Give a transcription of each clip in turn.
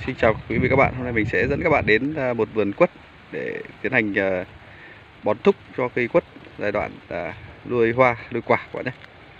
Xin chào quý vị các bạn. Hôm nay mình sẽ dẫn các bạn đến một vườn quất để tiến hành bón thúc cho cây quất giai đoạn nuôi hoa, nuôi quả các bạn nhé.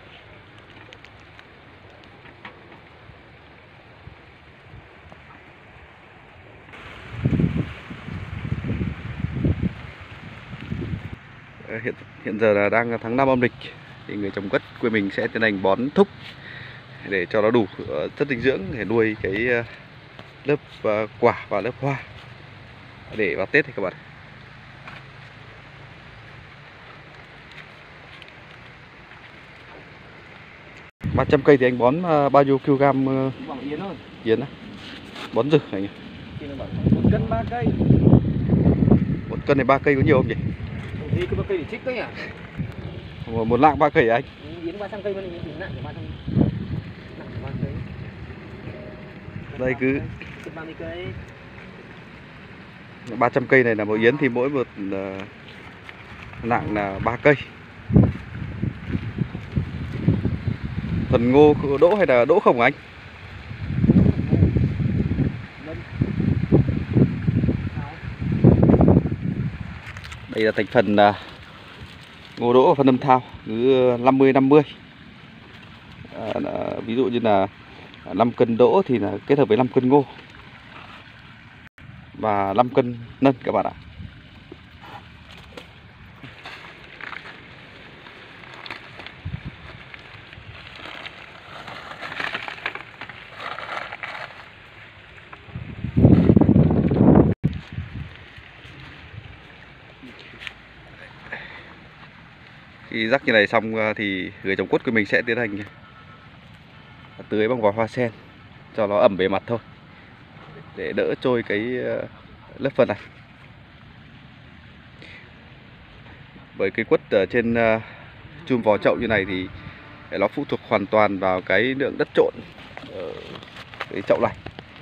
Hiện giờ là đang tháng 5 âm lịch, thì người trồng quất quê mình sẽ tiến hành bón thúc để cho nó đủ chất dinh dưỡng để nuôi cái lớp quả và lớp hoa để vào Tết thì các bạn. 300 cây thì anh bón bao nhiêu kg yến á? Bón rừng này nhỉ? 1 cân 3 cây. 1 cân này 3 cây có nhiều không nhỉ? Gì cứ 3 cây để trích đấy nhỉ? Một lạng 3 cây à anh? Yến 300 cây mà yến nặng của 300. Nặng của 3 cây. Đây cứ 30 cây. 300 cây này là một yến thì mỗi một nặng là 3 cây. Thuần ngô đỗ hay là đỗ không anh? Đây là thành phần ngô đỗ và phân âm thao cứ 50-50. Ví dụ như là 5 cân đỗ thì là kết hợp với 5 cân ngô và 5 cân nân các bạn ạ. Khi rắc như này xong thì người trồng quất của mình sẽ tiến hành tưới bằng vòi hoa sen cho nó ẩm bề mặt thôi, để đỡ trôi cái lớp phân này. Bởi cây quất ở trên chùm vỏ chậu như này thì nó phụ thuộc hoàn toàn vào cái lượng đất trộn ở cái chậu này.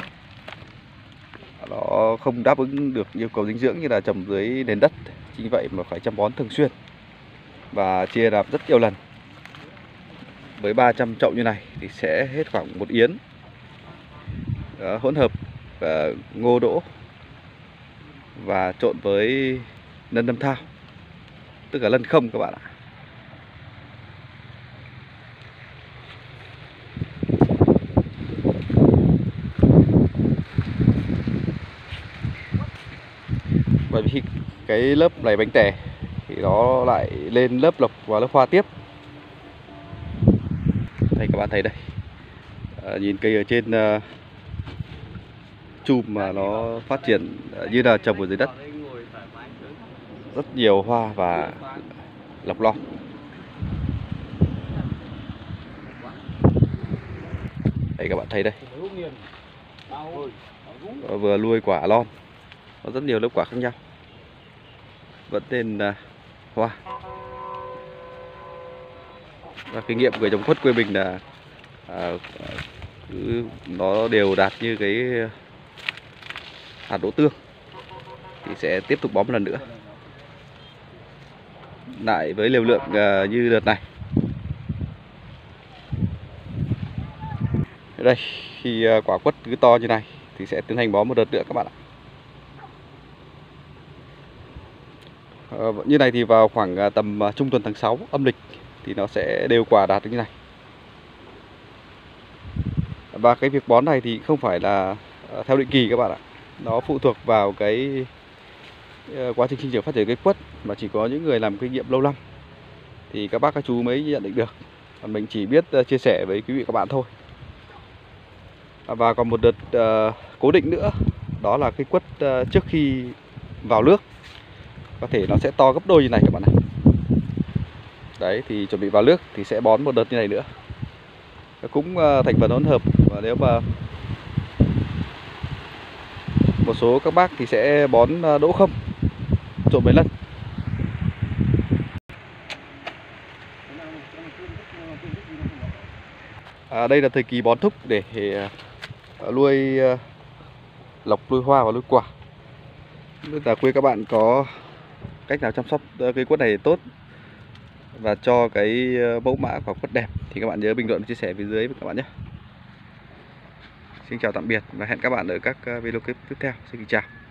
Nó không đáp ứng được yêu cầu dinh dưỡng như là trồng dưới nền đất, chính vậy mà phải chăm bón thường xuyên và chia làm rất nhiều lần. Với 300 chậu như này thì sẽ hết khoảng 1 yến. Hỗn hợp ngô đỗ và trộn với nân âm thao, tức là lân không các bạn ạ. Bởi vì cái lớp này bánh tẻ thì nó lại lên lớp lộc và lớp hoa tiếp. Đây các bạn thấy đây, nhìn cây ở trên chùm mà nó phát triển như là trồng ở dưới đất, rất nhiều hoa và lộc lon. Đây các bạn thấy đây, vừa nuôi quả lon, có rất nhiều lớp quả khác nhau, vẫn tên hoa. Và kinh nghiệm của người trồng quất quê mình là nó đều đạt như cái hạt đỗ tương thì sẽ tiếp tục bón một lần nữa, lại với liều lượng như đợt này. Đây, khi quả quất cứ to như này thì sẽ tiến hành bón một đợt nữa các bạn ạ. Như này thì vào khoảng tầm trung tuần tháng 6 âm lịch thì nó sẽ đều quả đạt như này. Và cái việc bón này thì không phải là theo định kỳ các bạn ạ. Nó phụ thuộc vào cái quá trình sinh trưởng phát triển cây quất, mà chỉ có những người làm kinh nghiệm lâu năm thì các bác các chú mới nhận định được. Mình chỉ biết chia sẻ với quý vị các bạn thôi. Và còn một đợt cố định nữa, đó là cây quất trước khi vào nước có thể nó sẽ to gấp đôi như này các bạn này. Đấy, thì chuẩn bị vào nước thì sẽ bón một đợt như này nữa. Cũng thành phần hỗn hợp, và nếu mà một số các bác thì sẽ bón đỗ không trộn với lân. Đây là thời kỳ bón thúc để nuôi lộc, nuôi hoa và nuôi quả. Bây giờ quê các bạn có cách nào chăm sóc cây quất này tốt và cho cái mẫu mã quả quất đẹp thì các bạn nhớ bình luận chia sẻ phía dưới với các bạn nhé. Xin Xin chào tạm biệt và hẹn các bạn ở các video clip tiếp theo. Xin kính chào.